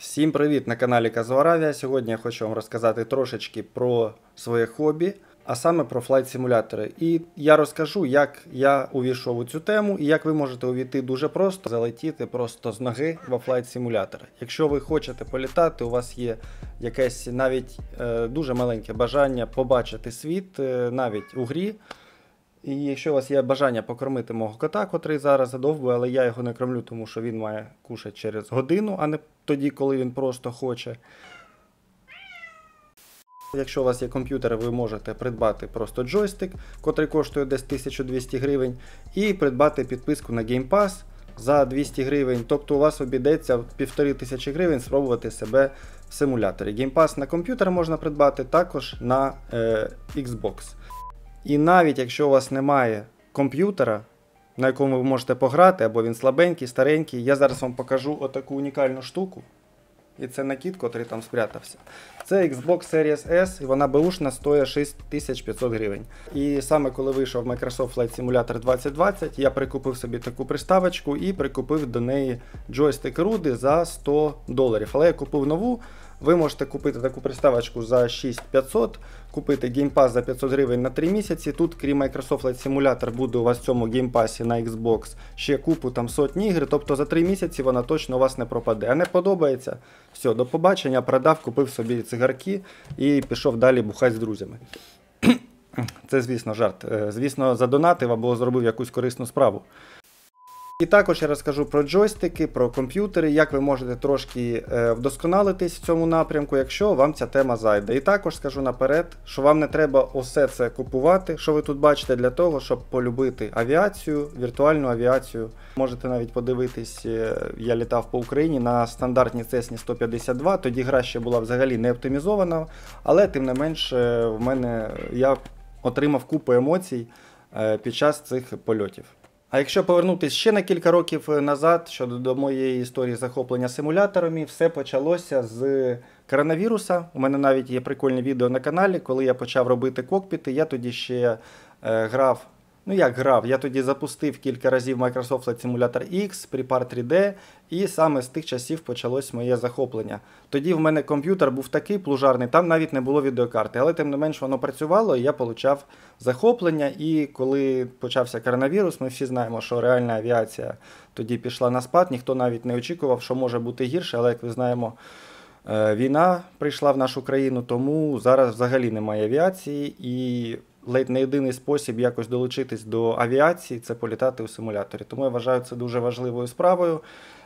Всім привіт на каналі Казуаравія. Сьогодні я хочу вам розказати трошечки про своє хобі, а саме про флайт-симулятори. І я розкажу, як я увійшов у цю тему і як ви можете увійти дуже просто, залетіти просто з ноги в флайт-симулятор. Якщо ви хочете політати, у вас є якесь навіть дуже маленьке бажання побачити світ навіть у грі. І якщо у вас є бажання покормити мого кота, котрий зараз задовбує, але я його не кормлю, тому що він має кушати через годину, а не тоді, коли він просто хоче. Якщо у вас є комп'ютер, ви можете придбати просто джойстик, котрий коштує десь 1200 гривень, і придбати підписку на Game Pass за 200 гривень. Тобто у вас обійдеться 1500 гривень спробувати себе в симуляторі. Game Pass на комп'ютер можна придбати, також на Xbox. І навіть якщо у вас немає комп'ютера, на якому ви можете пограти, або він слабенький, старенький, я зараз вам покажу отаку унікальну штуку. І це накид, котрий там спрятався. Це Xbox Series S, і вона беушна, стоїть 6500 гривень. І саме коли вийшов Microsoft Flight Simulator 2020, я прикупив собі таку приставочку і прикупив до неї джойстик Rudy за $100. Але я купив нову. Ви можете купити таку приставочку за 6500, купити Game Pass за 500 гривень на 3 місяці. Тут, крім Microsoft Flight Simulator, буде у вас в цьому Game Pass на Xbox ще купу там сотні ігр, тобто за 3 місяці вона точно у вас не пропаде. А не подобається, все, до побачення, продав, купив собі цигарки і пішов далі бухати з друзями. Це, звісно, жарт. Звісно, задонатив або зробив якусь корисну справу. І також я розкажу про джойстики, про комп'ютери, як ви можете трошки вдосконалитись в цьому напрямку, якщо вам ця тема зайде. І також скажу наперед, що вам не треба усе це купувати, що ви тут бачите, для того, щоб полюбити авіацію, віртуальну авіацію. Можете навіть подивитись, я літав по Україні на стандартній Cessna 152, тоді гра ще була взагалі не оптимізована, але тим не менш я отримав купу емоцій під час цих польотів. А якщо повернутися ще на кілька років назад, щодо до моєї історії захоплення симуляторами, все почалося з коронавіруса. У мене навіть є прикольне відео на каналі, коли я почав робити кокпіти, я тоді ще грав. Я тоді запустив кілька разів Microsoft Flight Simulator X, Prepar 3D, і саме з тих часів почалось моє захоплення. Тоді в мене комп'ютер був такий плужарний, там навіть не було відеокарти, але тим не менш воно працювало, і я отримав захоплення. І коли почався коронавірус, ми всі знаємо, що реальна авіація тоді пішла на спад, ніхто навіть не очікував, що може бути гірше, але, як ви знаємо, війна прийшла в нашу країну, тому зараз взагалі немає авіації, і ледь не єдиний спосіб якось долучитись до авіації – це політати у симуляторі. Тому я вважаю це дуже важливою справою.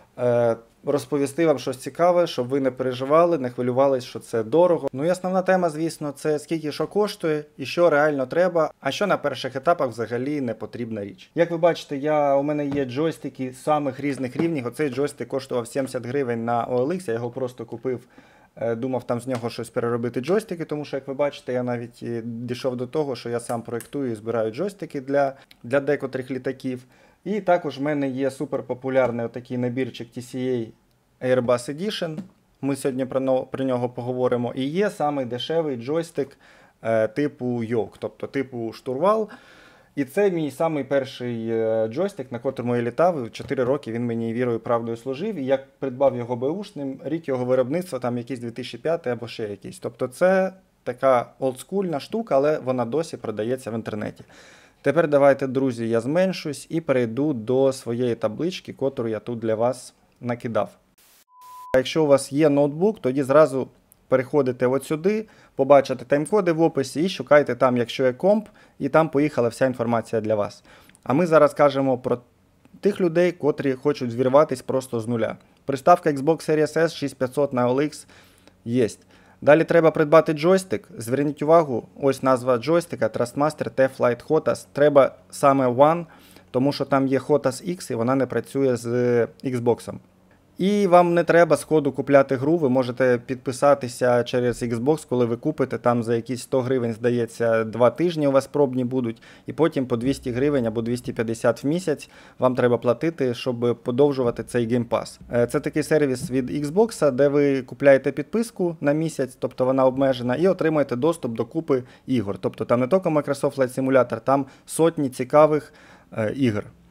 Розповісти вам щось цікаве, щоб ви не переживали, не хвилювались, що це дорого. Ну і основна тема, звісно, це скільки що коштує і що реально треба, а що на перших етапах взагалі не потрібна річ. Як ви бачите, у мене є джойстики самих різних рівнів. Оцей джойстик коштував 70 гривень на OLX, я його просто купив. Думав там з нього щось переробити джойстики, тому що, як ви бачите, я навіть дійшов до того, що я сам проєктую і збираю джойстики для декотрих літаків. І також в мене є суперпопулярний отакий набірчик TCA Airbus Edition. Ми сьогодні про нього поговоримо. І є самий дешевий джойстик типу Yoke, тобто типу штурвал. І це мій самий перший джойстик, на котрому я літав. 4 роки він мені вірою і правдою служив. І я придбав його беушним, рік його виробництва, там якийсь 2005 або ще якийсь. Тобто це така олдскульна штука, але вона досі продається в інтернеті. Тепер давайте, друзі, я зменшусь і перейду до своєї таблички, котру я тут для вас накидав. А якщо у вас є ноутбук, тоді зразу переходите от сюди, побачите тайм-коди в описі і шукайте там, якщо є комп, і там поїхала вся інформація для вас. А ми зараз кажемо про тих людей, котрі хочуть звірватись просто з нуля. Приставка Xbox Series S 6500 на OLX є. Далі треба придбати джойстик. Зверніть увагу, ось назва джойстика Trustmaster T-Flight HOTAS. Треба саме One, тому що там є HOTAS X і вона не працює з Xbox. І вам не треба сходу купляти гру, ви можете підписатися через Xbox, коли ви купите, там за якісь 100 гривень, здається, 2 тижні у вас пробні будуть, і потім по 200 гривень або 250 в місяць вам треба платити, щоб подовжувати цей Game Pass. Це такий сервіс від Xbox, де ви купляєте підписку на місяць, тобто вона обмежена, і отримуєте доступ до купи ігор. Тобто там не тільки Microsoft Flight Simulator, там сотні цікавих ігор.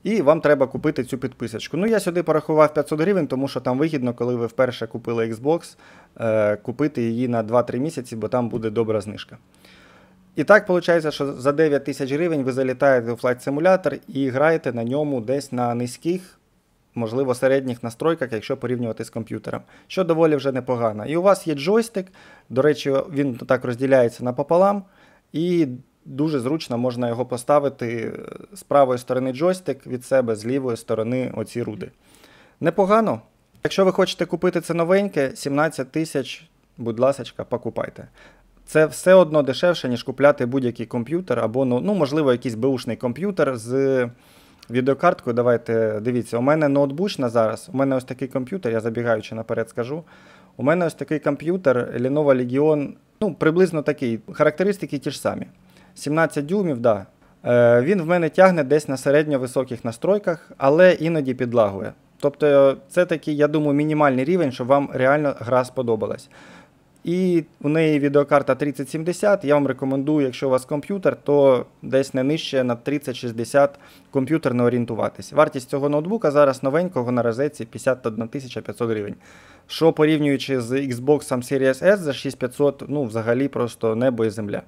І вам треба купити цю підписочку. Ну, я сюди порахував 500 гривень, тому що там вигідно, коли ви вперше купили Xbox, купити її на 2-3 місяці, бо там буде добра знижка. І так виходить, що за 9 тисяч гривень ви залітаєте у Flight Simulator і граєте на ньому десь на низьких, можливо, середніх настройках, якщо порівнювати з комп'ютером, що доволі вже непогано. І у вас є джойстик, до речі, він так розділяється напополам, і дуже зручно можна його поставити з правої сторони джойстик від себе, з лівої сторони оці руди. Непогано. Якщо ви хочете купити це новеньке, 17 тисяч, будь ласочка, покупайте. Це все одно дешевше, ніж купляти будь-який комп'ютер або, ну, можливо, якийсь беушний комп'ютер з відеокарткою. Давайте, дивіться, у мене ноутбучна зараз, у мене ось такий комп'ютер, я забігаючи наперед скажу. У мене ось такий комп'ютер Lenovo Legion, ну, приблизно такий, характеристики ті ж самі. 17 дюймів, да. Він в мене тягне десь на середньо-високих настройках, але іноді підлагує. Тобто це такий, я думаю, мінімальний рівень, щоб вам реально гра сподобалась. І у неї відеокарта 3070, я вам рекомендую, якщо у вас комп'ютер, то десь не нижче на 3060 комп'ютер не орієнтуватись. Вартість цього ноутбука зараз новенького на розетці 51 500 гривень. Що порівнюючи з Xbox Series S за 6500, ну взагалі просто небо і земля.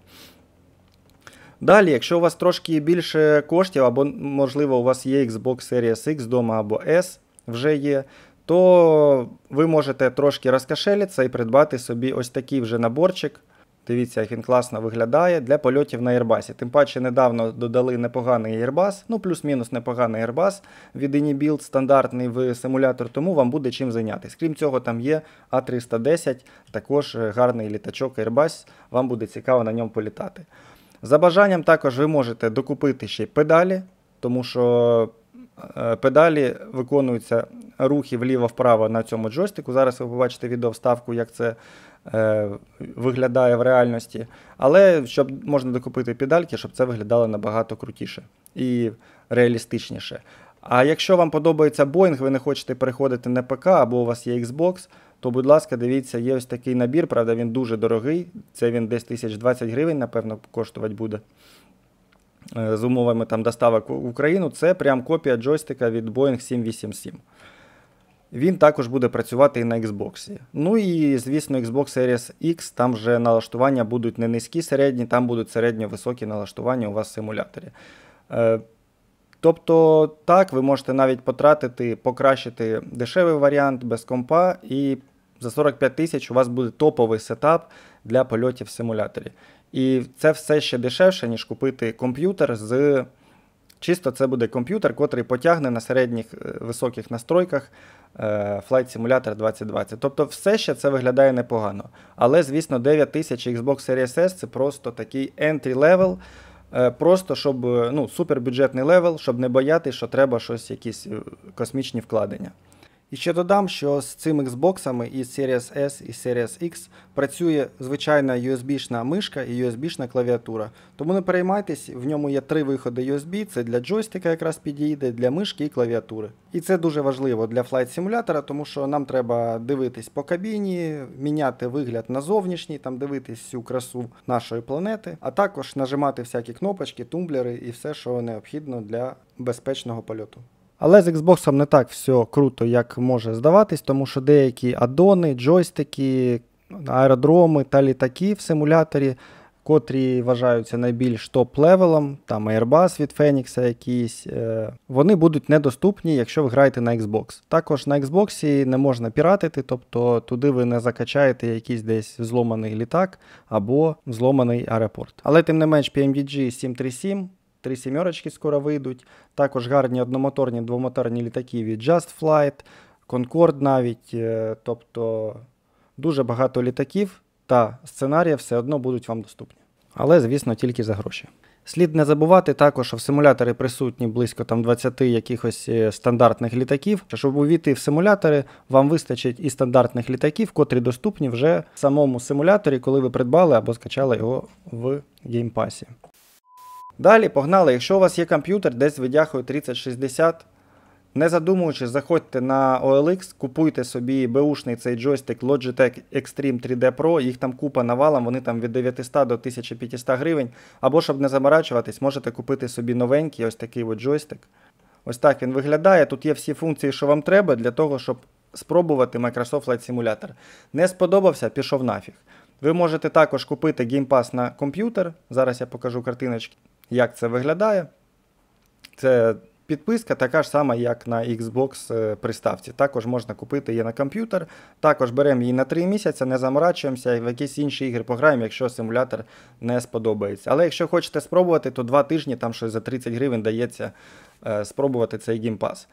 Далі, якщо у вас трошки більше коштів, або можливо у вас є Xbox Series X вдома або S вже є, то ви можете трошки розкошелитися і придбати собі ось такий вже наборчик. Дивіться, як він класно виглядає для польотів на Airbus. Тим паче недавно додали непоганий Airbus, ну плюс-мінус непоганий Airbus від AnyBuild стандартний в симулятор, тому вам буде чим зайнятися. Крім цього, там є A310, також гарний літачок Airbus, вам буде цікаво на ньому політати. За бажанням також ви можете докупити ще й педалі, тому що педалі виконуються рухи вліво-вправо на цьому джойстику. Зараз ви побачите відеовставку, як це виглядає в реальності. Але щоб можна докупити педальки, щоб це виглядало набагато крутіше і реалістичніше. А якщо вам подобається Boeing, ви не хочете переходити на ПК або у вас є Xbox, то, будь ласка, дивіться, є ось такий набір, правда, він дуже дорогий. Це він десь 1020 гривень, напевно, коштувати буде. З умовами там доставок в Україну, це прям копія джойстика від Boeing 787. Він також буде працювати і на Xbox. Ну і, звісно, Xbox Series X, там вже налаштування будуть не низькі, середні, там будуть середньо-високі налаштування у вас в симуляторі. Тобто, так, ви можете навіть покращити дешевий варіант без компа, і за 45 тисяч у вас буде топовий сетап для польотів в симуляторі. І це все ще дешевше, ніж купити комп'ютер з... Чисто це буде комп'ютер, котрий потягне на середніх високих настройках Flight Simulator 2020. Тобто все ще це виглядає непогано. Але, звісно, 9000 Xbox Series S це просто такий entry level, просто щоб, ну, супербюджетний левел, щоб не боятися, що треба щось, якісь космічні вкладення. І ще додам, що з цими Xbox'ами і Series S і Series X працює звичайна USB-шна мишка і USB-шна клавіатура. Тому не переймайтесь, в ньому є 3 виходи USB, це для джойстика якраз підійде, для мишки і клавіатури. І це дуже важливо для Flight Simulator, тому що нам треба дивитись по кабіні, міняти вигляд на зовнішній, там дивитись всю красу нашої планети, а також нажимати всякі кнопочки, тумблери і все, що необхідно для безпечного польоту. Але з Xbox не так все круто, як може здаватись, тому що деякі аддони, джойстики, аеродроми та літаки в симуляторі, котрі вважаються найбільш топ-левелом, там Airbus від Phoenix якісь, вони будуть недоступні, якщо ви граєте на Xbox. Також на Xbox не можна піратити, тобто туди ви не закачаєте якийсь десь взломаний літак або взломаний аеропорт. Але тим не менш PMDG 737, 3 сімерочки скоро вийдуть. Також гарні одномоторні, двомоторні літаки від Just Flight, Concorde навіть. Тобто дуже багато літаків та сценаріїв все одно будуть вам доступні. Але, звісно, тільки за гроші. Слід не забувати також, що в симуляторі присутні близько там 20 якихось стандартних літаків. Щоб увійти в симулятори, вам вистачить і стандартних літаків, котрі доступні вже в самому симуляторі, коли ви придбали або скачали його в геймпасі. Далі, погнали, якщо у вас є комп'ютер десь з видяхою 3060, не задумуючись, заходьте на OLX, купуйте собі беушний цей джойстик Logitech Extreme 3D Pro, їх там купа навалом, вони там від 900 до 1500 гривень, або щоб не заморачуватись, можете купити собі новенький ось такий от джойстик. Ось так він виглядає. Тут є всі функції, що вам треба для того, щоб спробувати Microsoft Flight Simulator. Не сподобався, пішов нафіг. Ви можете також купити Game Pass на комп'ютер. Зараз я покажу картиночки, як це виглядає. Це підписка така ж сама, як на Xbox приставці. Також можна купити її на комп'ютер. Також беремо її на 3 місяці, не заморачуємося і в якісь інші ігри пограємо, якщо симулятор не сподобається. Але якщо хочете спробувати, то 2 тижні, там щось за 30 гривень дається спробувати цей Game Pass.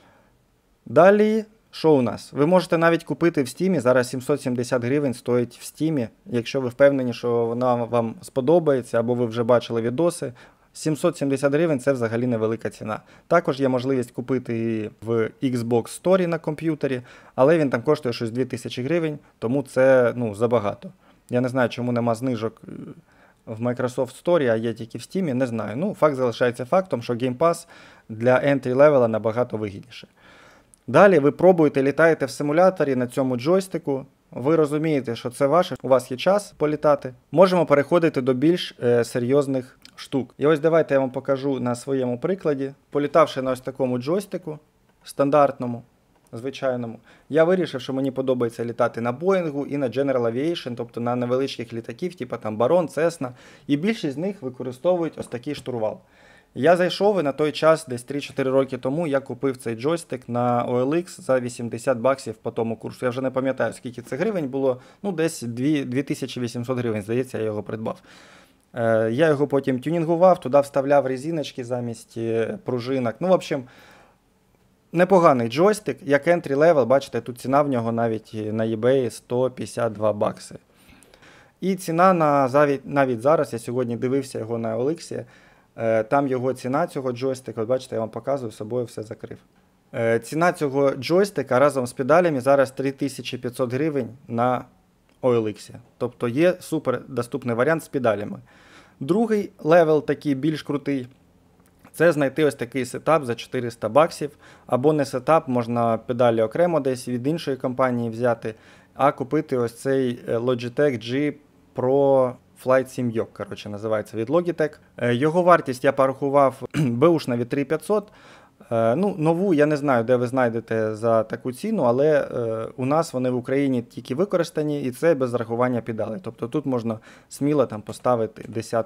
Далі, що у нас? Ви можете навіть купити в Steam, зараз 770 гривень стоїть в Steam, якщо ви впевнені, що вона вам сподобається, або ви вже бачили відоси. 770 гривень – це взагалі невелика ціна. Також є можливість купити її в Xbox Store на комп'ютері, але він там коштує щось 2000 гривень, тому це забагато. Я не знаю, чому нема знижок в Microsoft Store, а є тільки в Steam, не знаю. Факт залишається фактом, що Game Pass для entry-level набагато вигідніше. Далі ви пробуєте, літаєте в симуляторі на цьому джойстику. Ви розумієте, що це ваше, у вас є час політати. Можемо переходити до більш серйозних штук. І ось давайте я вам покажу на своєму прикладі. Політавши на ось такому джойстику, стандартному, звичайному, я вирішив, що мені подобається літати на Боїнгу і на General Aviation, тобто на невеличких літаків, типу там Baron, Cessna. І більшість з них використовують ось такий штурвал. Я зайшов і на той час, десь 3-4 роки тому, я купив цей джойстик на OLX за 80 баксів по тому курсу. Я вже не пам'ятаю, скільки це гривень було, десь 2800 гривень, здається, я його придбав. Я його потім тюнінгував, туди вставляв резиночки замість пружинок. В общем, непоганий джойстик, як entry level, бачите, тут ціна в нього навіть на eBay 152 бакси. І ціна навіть зараз, я сьогодні дивився його на OLX, там його ціна цього джойстика, от бачите, я вам показую, собою все закрив. Ціна цього джойстика разом з педалями зараз 3500 гривень на OLX. Тобто є супер доступний варіант з педалями. Другий левел, такий більш крутий, це знайти ось такий сетап за 400 баксів. Або не сетап, можна педалі окремо десь від іншої компанії взяти, а купити ось цей Logitech G Pro Flight Sim Yoke, коротше, називається від Logitech. Його вартість я порахував беушна від 3500. Нову я не знаю, де ви знайдете за таку ціну, але у нас вони в Україні тільки використані, і це без рахування педалей. Тобто тут можна сміло там поставити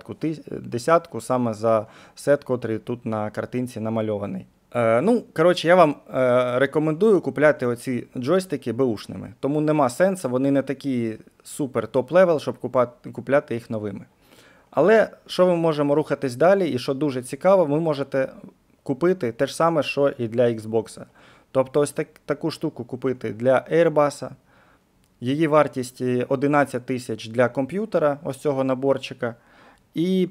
десятку саме за сет, котрий тут на картинці намальований. Коротше, я вам рекомендую купляти оці джойстики беушними. Тому нема сенсу, вони не такі супер топ-левел, щоб купляти їх новими. Але що ми можемо рухатись далі, і що дуже цікаво, ви можете купити те ж саме, що і для Xbox. Тобто ось таку штуку купити для Airbus. Її вартість 11 тисяч для комп'ютера, ось цього наборчика. І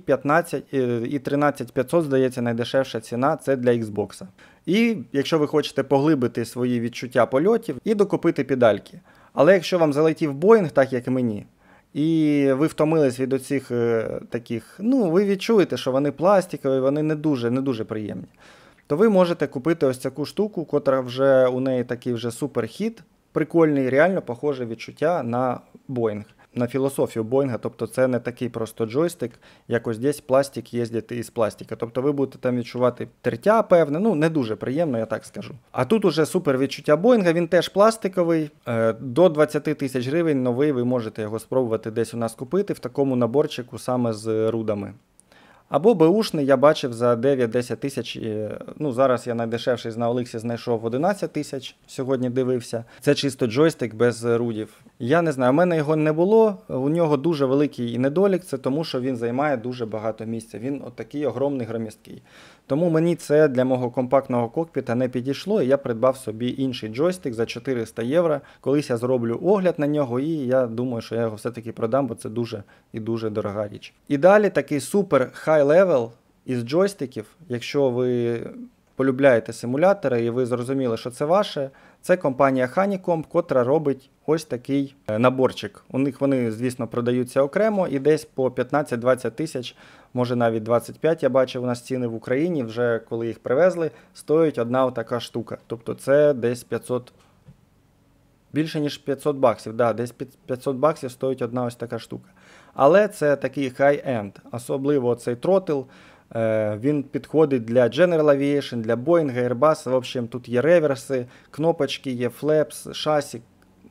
13500, здається, найдешевша ціна – це для Xbox. І якщо ви хочете поглибити свої відчуття польотів і докупити педальки. Але якщо вам залетів Boeing, так як мені, і ви втомились від оцих таких, ви відчуєте, що вони пластикові, вони не дуже приємні, то ви можете купити ось таку штуку, котра вже у неї такий вже суперхіт, прикольний, реально похоже відчуття на Boeing. На філософію Боїнга, тобто це не такий просто джойстик, як ось десь пластик їздити із пластика. Тобто ви будете там відчувати тертя, певне, не дуже приємно, я так скажу. А тут уже супер відчуття Боїнга, він теж пластиковий, до 20 тисяч гривень новий, ви можете його спробувати десь у нас купити в такому наборчику саме з рудами. Або беушний я бачив за 9-10 тисяч, зараз я найдешевший на OLX знайшов 11 тисяч, сьогодні дивився. Це чисто джойстик без рудів. Я не знаю, у мене його не було, у нього дуже великий недолік, це тому, що він займає дуже багато місця, він отакий огромний, громісткий. Тому мені це для мого компактного кокпіта не підійшло, і я придбав собі інший джойстик за 400 євро. Колись я зроблю огляд на нього, і я думаю, що я його все-таки продам, бо це дуже і дуже дорога річ. І далі такий супер хай-левел із джойстиків, якщо ви полюбляєте симулятори і ви зрозуміли, що це ваше, це компанія Honeycomb, котра робить ось такий наборчик. У них вони, звісно, продаються окремо і десь по 15-20 тисяч, може навіть 25, я бачив у нас ціни в Україні, вже коли їх привезли, стоїть одна така штука. Тобто це десь 500, більше ніж 500 баксів, десь 500 баксів стоїть одна ось така штука. Але це такий хай-енд, особливо цей тротл. Він підходить для General Aviation, для Boeing, Airbus. В общем, тут є реверси, кнопочки, є флепс, шасі,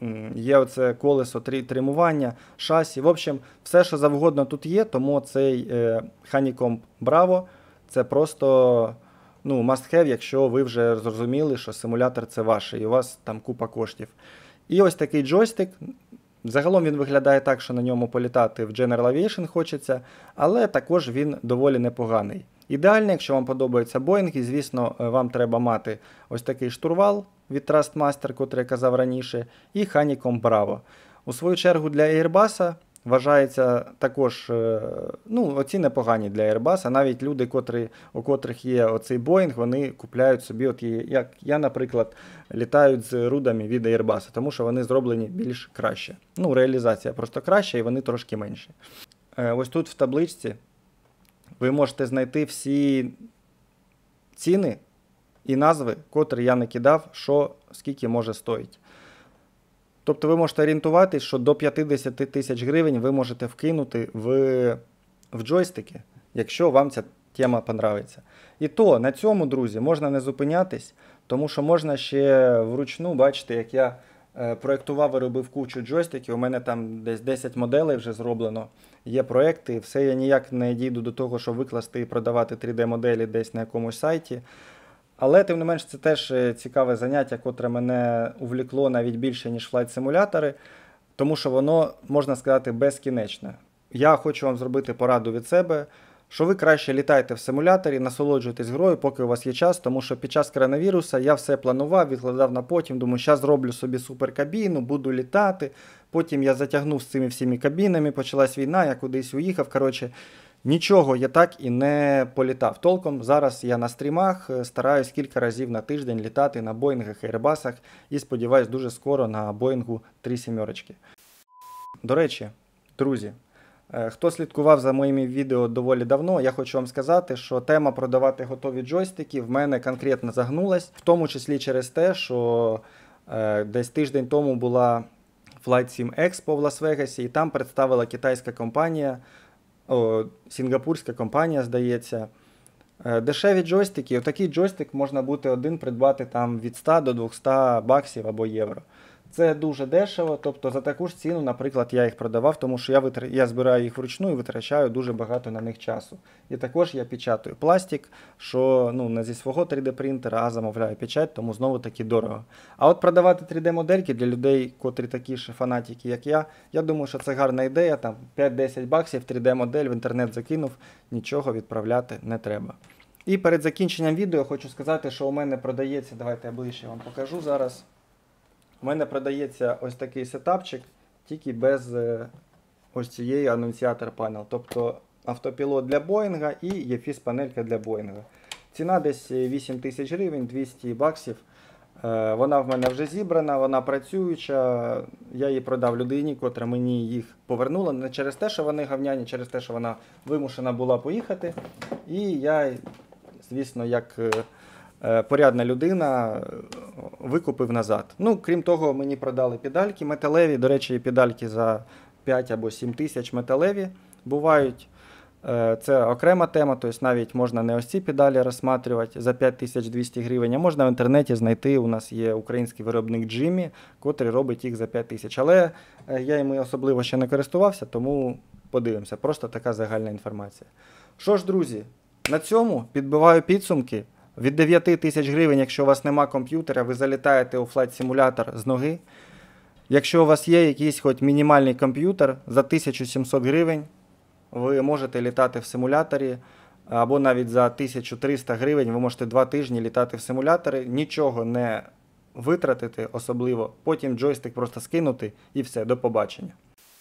є оце колесо тримування, шасі. В общем, все, що завгодно тут є, тому цей Honeycomb Bravo це просто must have, якщо ви вже зрозуміли, що симулятор це ваш, і у вас там купа коштів. І ось такий джойстик. Загалом він виглядає так, що на ньому політати в General Aviation хочеться, але також він доволі непоганий. Ідеально, якщо вам подобаються Боїнги, звісно, вам треба мати ось такий штурвал від Trustmaster, котрий я казав раніше, і Honeycomb Bravo. У свою чергу для Airbus вважається також, оці непогані для Airbus, навіть люди, у котрих є оцей Boeing, вони купляють собі, як я, наприклад, літають з рудами від Airbus, тому що вони зроблені більш краще. Реалізація просто краща і вони трошки менші. Ось тут в табличці ви можете знайти всі ціни і назви, котрі я накидав, що скільки може стоїть. Тобто ви можете орієнтуватись, що до 50 тисяч гривень ви можете вкинути в джойстики, якщо вам ця тема подобається. І то на цьому, друзі, можна не зупинятись, тому що можна ще вручну, бачите, як я проєктував і робив кучу джойстиків, у мене там десь 10 моделей вже зроблено, є проєкти, все я ніяк не дійду до того, щоб викласти і продавати 3D-моделі десь на якомусь сайті. Але, тим не менш, це теж цікаве заняття, котре мене увлікло навіть більше, ніж флайт-симулятори, тому що воно, можна сказати, безкінечне. Я хочу вам зробити пораду від себе, що ви краще літайте в симуляторі, насолоджуйтесь грою, поки у вас є час, тому що під час коронавіруса я все планував, відкладав на потім, думаю, зараз зроблю собі суперкабіну, буду літати, потім я затягнув з цими всіми кабінами, почалась війна, я кудись уїхав, нічого я так і не політав толком. Зараз я на стрімах стараюсь кілька разів на тиждень літати на Боїнгах і Airbusах і сподіваюсь дуже скоро на Боїнгу 37. До речі, друзі, хто слідкував за моїми відео доволі давно, я хочу вам сказати, що тема продавати готові джойстики в мене конкретно загнулась, в тому числі через те, що десь тиждень тому була Flight Sim Expo в Лас-Вегасі, і там представила китайська компанія, сінгапурська компанія, здається, дешеві джойстики. Отакий джойстик можна буде один придбати там від 100 до 200 баксів або євро. Це дуже дешево, тобто за таку ж ціну, наприклад, я їх продавав, тому що я збираю їх вручну і витрачаю дуже багато на них часу. І також я печатаю пластик, що не зі свого 3D-принтера, а замовляю печать, тому знову таки дорого. А от продавати 3D-модельки для людей, котрі такі ж фанатики, як я думаю, що це гарна ідея, там 5-10 баксів 3D-модель в інтернет закинув, нічого відправляти не треба. І перед закінченням відео хочу сказати, що у мене продається, давайте я ближче вам покажу зараз. У мене продається ось такий сетапчик, тільки без ось цієї анонсіатор панел. Тобто автопілот для Боїнга і EFIS-панелька для Боїнга. Ціна десь 8 тисяч гривень, 200 баксів. Вона в мене вже зібрана, вона працююча. Я її продав людині, котра мені їх повернула. Не через те, що вони гавняні, через те, що вона вимушена була поїхати. І я, звісно, як порядна людина, викупив назад. Крім того, мені продали педальки металеві. До речі, педальки за 5 або 7 тисяч металеві бувають. Це окрема тема, тобто навіть можна не ось ці педалі розсматривати за 5200 гривень, а можна в інтернеті знайти, у нас є український виробник Jimmy, котрий робить їх за 5000. Але я їм особливо ще не користувався, тому подивимося, просто така загальна інформація. Що ж, друзі, на цьому підбиваю підсумки. Від 9 тисяч гривень, якщо у вас нема комп'ютера, ви залітаєте у флайт-симулятор з ноги. Якщо у вас є якийсь хоч мінімальний комп'ютер, за 1700 гривень ви можете літати в симуляторі, або навіть за 1300 гривень ви можете 2 тижні літати в симуляторі, нічого не витратити особливо, потім джойстик просто скинути і все, до побачення.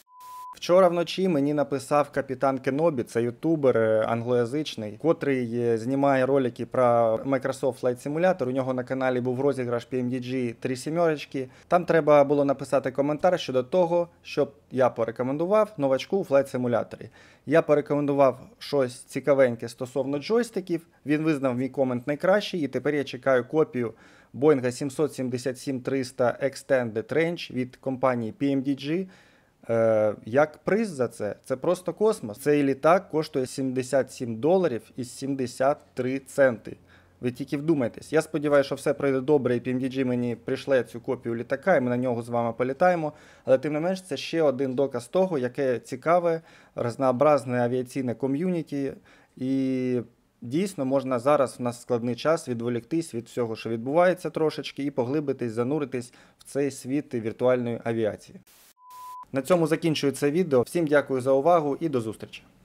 Вчора вночі мені написав капітан Кенобі, це ютубер англоязичний, котрий знімає ролики про Microsoft Flight Simulator. У нього на каналі був розіграш PMDG 37. Там треба було написати коментар щодо того, щоб я порекомендував новачку у Flight Simulator. Я порекомендував щось цікавеньке стосовно джойстиків, він визнав мій комент найкращий, і тепер я чекаю копію Boeing 777-300 Extended Range від компанії PMDG. Як приз за це, це просто космос. Цей літак коштує $77 і 73 центи. Ви тільки вдумайтесь. Я сподіваюся, що все пройде добре, і PMDG мені прийшле цю копію літака, і ми на нього з вами політаємо. Але тим не менш, це ще один доказ того, яке цікаве, разнообразне авіаційне ком'юніті. І дійсно можна зараз, в нас складний час, відволіктись від всього, що відбувається трошечки, і поглибитись, зануритись в цей світ віртуальної авіації. На цьому закінчую це відео. Всім дякую за увагу і до зустрічі!